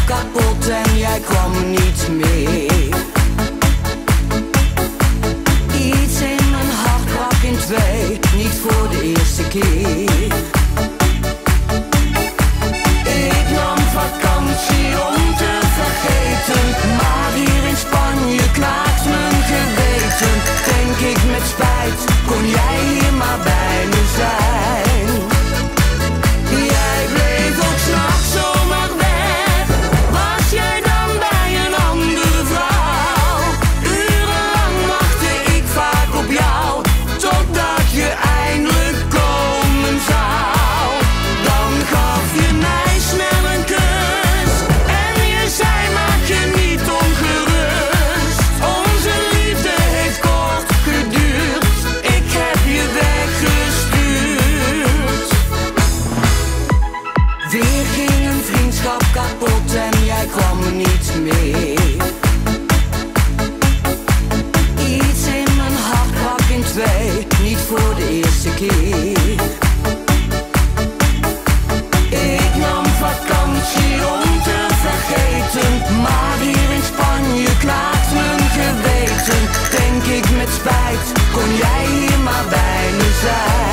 kapot en jij kwam niet meer. Iets in mijn hart brak in twee, niet voor de eerste keer. Ik nam vakantie om te vergeten, maar hier in Spanje knaagt mijn geweten. Denk ik met spijt, kon jij hier maar bij me zijn. Jij bleef ook 's nachts zomaar weg, was jij dan bij een andere vrouw? Urenlang wachtte ik vaak op jou, totdat je eindelijk komen zou. Dan gaf je mij snel een kus en je zei maak je niet ongerust. Onze liefde heeft kort geduurd, ik heb je weggestuurd. Weer ging een vriendschap kapot en jij kwam niet meer. Iets in mijn hart brak in twee, niet voor de eerste keer. Ik nam vakantie om te vergeten, maar hier in Spanje knaagt mijn geweten. Denk ik met spijt, kon jij hier maar bij me zijn.